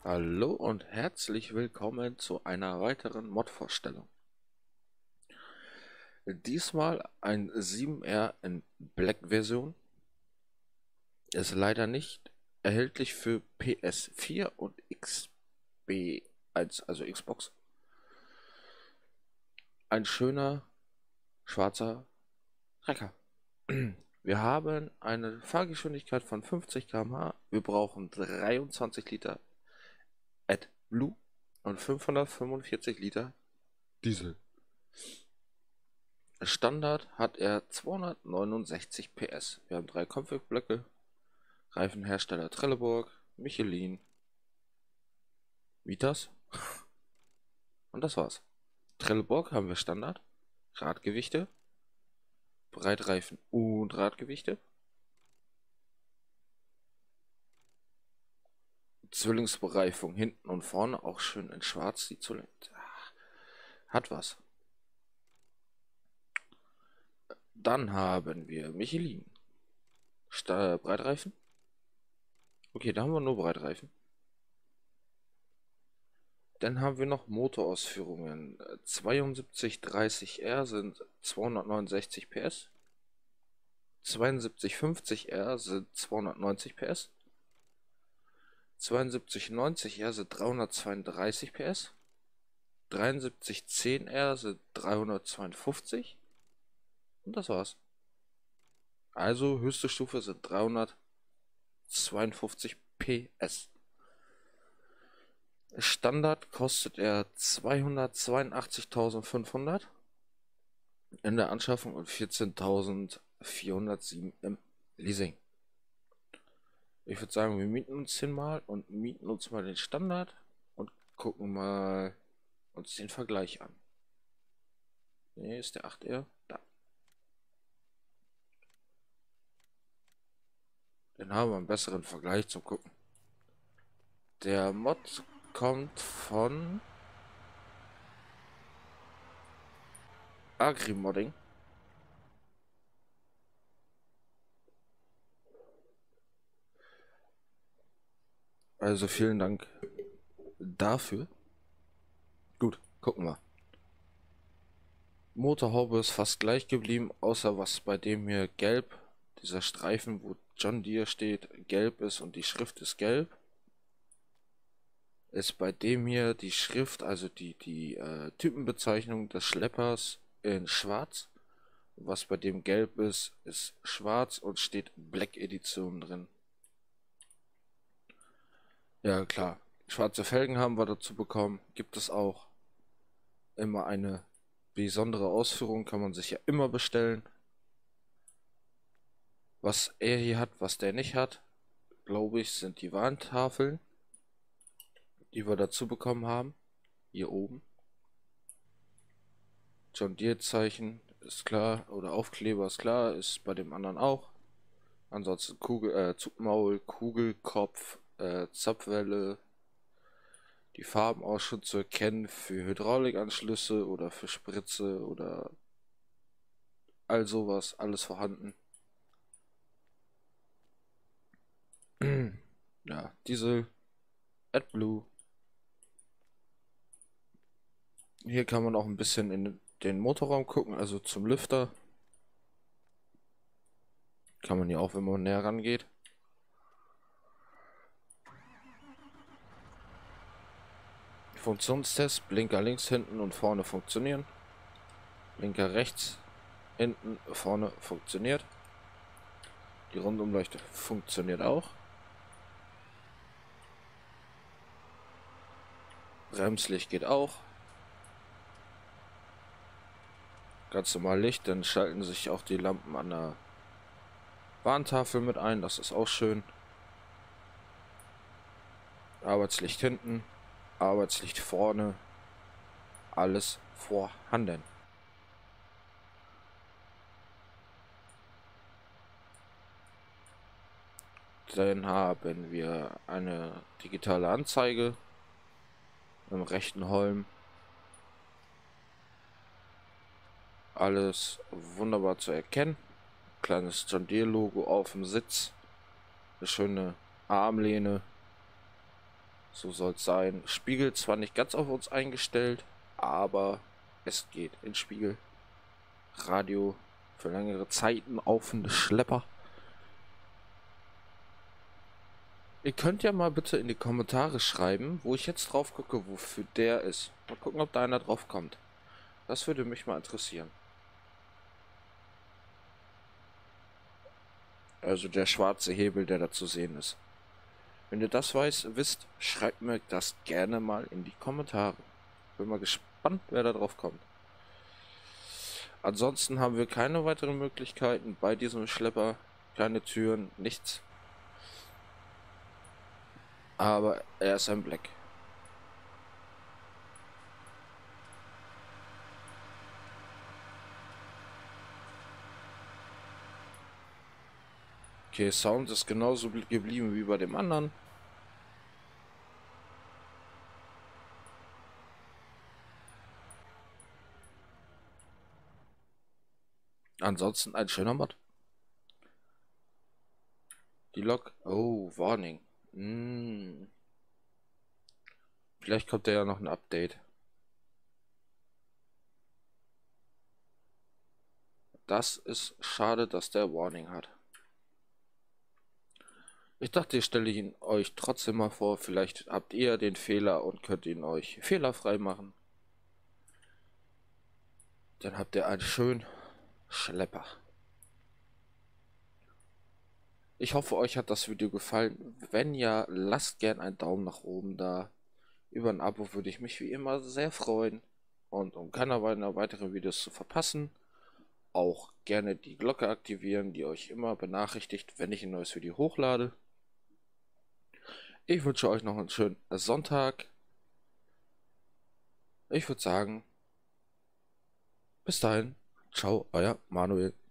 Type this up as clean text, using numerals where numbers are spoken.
Hallo und herzlich willkommen zu einer weiteren Mod-Vorstellung. Diesmal ein 7R in Black-Version. Ist leider nicht erhältlich für PS4 und XB1, also Xbox. Ein schöner schwarzer Trecker. Wir haben eine Fahrgeschwindigkeit von 50 km/h. Wir brauchen 23 Liter AdBlue und 545 Liter Diesel. Standard hat er 269 PS. Wir haben 3 Config-Blöcke, Reifenhersteller Trelleborg, Michelin, Vitas und das war's. Trelleborg haben wir Standard, Radgewichte, Breitreifen und Radgewichte, Zwillingsbereifung hinten und vorne, auch schön in schwarz, sieht so hat was. Dann haben wir Michelin, Breitreifen. Okay, da haben wir nur Breitreifen. Dann haben wir noch Motorausführungen. 7230R sind 269 PS. 7250R sind 290 PS. 7290R sind 332 PS. 7310R sind 352. Und das war's. Also höchste Stufe sind 352 PS. Standard kostet er 282.500 in der Anschaffung und 14.407 im Leasing. Ich würde sagen, wir mieten uns den mal und mieten uns mal den Standard und gucken mal uns den Vergleich an. Ne, ist der 8R? Da. Dann haben wir einen besseren Vergleich zum Gucken. Der Mod kommt von Agrimodding. Also vielen Dank dafür. Gut, gucken wir. Motorhaube ist fast gleich geblieben, außer was bei dem hier gelb, dieser Streifen, wo John Deere steht, gelb ist und die Schrift ist gelb. Ist bei dem hier die Schrift, also die Typenbezeichnung des Schleppers in schwarz. Was bei dem gelb ist, ist schwarz und steht Black Edition drin. Ja klar, schwarze Felgen haben wir dazu bekommen. Gibt es auch immer eine besondere Ausführung, kann man sich ja immer bestellen. Was er hier hat, was der nicht hat, glaube ich, sind die Warntafeln, die wir dazu bekommen haben. Hier oben. John Deere Zeichen ist klar, oder Aufkleber ist klar, ist bei dem anderen auch. Ansonsten Zugmaul, Kugelkopf, Zapfwelle, die Farben auch schon zu erkennen für Hydraulikanschlüsse oder für Spritze oder all sowas, alles vorhanden. Ja, Diesel, AdBlue. Hier kann man auch ein bisschen in den Motorraum gucken, also zum Lüfter. Kann man hier auch, wenn man näher rangeht. Funktionstest, Blinker links, hinten und vorne funktionieren. Blinker rechts, hinten, vorne funktioniert. Die Rundumleuchte funktioniert auch. Bremslicht geht auch. Ganz normal Licht, dann schalten sich auch die Lampen an der Warntafel mit ein, das ist auch schön. Arbeitslicht hinten, Arbeitslicht vorne, alles vorhanden. Dann haben wir eine digitale Anzeige im rechten Holm. Alles wunderbar zu erkennen. Kleines John Deere Logo auf dem Sitz. Eine schöne Armlehne. So soll es sein. Spiegel zwar nicht ganz auf uns eingestellt, aber es geht in Spiegel. Radio für längere Zeiten offene Schlepper. Ihr könnt ja mal bitte in die Kommentare schreiben, wo ich jetzt drauf gucke, wofür der ist. Mal gucken, ob da einer drauf kommt. Das würde mich mal interessieren. Also der schwarze Hebel, der da zu sehen ist. Wenn ihr das wisst, schreibt mir das gerne mal in die Kommentare. Bin mal gespannt, wer da drauf kommt. Ansonsten haben wir keine weiteren Möglichkeiten bei diesem Schlepper. Keine Türen, nichts. Aber er ist ein Black. Okay, Sound ist genauso geblieben wie bei dem anderen. Ansonsten ein schöner Mod. Die Lok. Oh, Warning. Vielleicht kommt da ja noch ein Update. Das ist schade, dass der Warning hat. Ich dachte, ich stelle ihn euch trotzdem mal vor. Vielleicht habt ihr den Fehler und könnt ihn euch fehlerfrei machen. Dann habt ihr einen schönen Schlepper. Ich hoffe, euch hat das Video gefallen. Wenn ja, lasst gern einen Daumen nach oben da. Über ein Abo würde ich mich wie immer sehr freuen. Und um keiner weiteren Videos zu verpassen, auch gerne die Glocke aktivieren, die euch immer benachrichtigt, wenn ich ein neues Video hochlade. Ich wünsche euch noch einen schönen Sonntag. Ich würde sagen, bis dahin. Ciao, euer Manuel.